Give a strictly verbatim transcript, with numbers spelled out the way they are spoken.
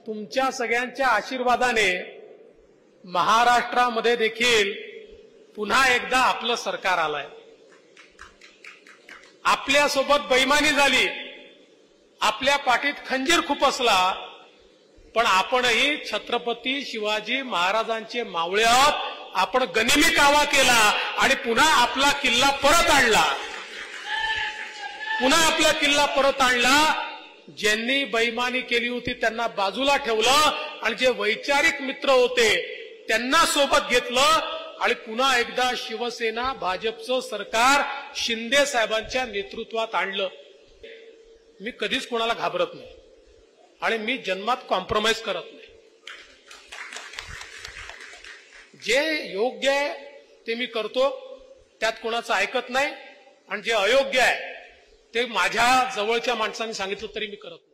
तुमच्या सगळ्यांच्या आशीर्वादाने महाराष्ट्रामध्ये देखील पुन्हा एकदा आपलं सरकार आलंय. आपल्यासोबत बेईमानी झाली, आपल्या पाठीत खंजीर खुपसला, पण आपणही छत्रपती शिवाजी महाराजांचे मावळे आहोत. आपण गनिमी कावा केला आणि पुन्हा आपला किल्ला परत आणला. पुन्हा आपला किल्ला परत आणला. ज्यांनी बेईमानी केली होती त्यांना बाजूला ठेवलं आणि जे वैचारिक मित्र होते त्यांना सोबत घेतलं आणि पुन्हा एकदा शिवसेना भाजपचं सरकार शिंदे साहेबांच्या नेतृत्वात आणलं. मी कधीच कोणाला घाबरत नाही आणि मी जन्मात कॉम्प्रोमाइज करत नाही. जे योग्य आहे ते मी करतो, त्यात कोणाचं ऐकत नाही, आणि जे अयोग्य आहे ते माझ्या जवळच्या माणसांनी सांगितलं तरी मी करत नाही.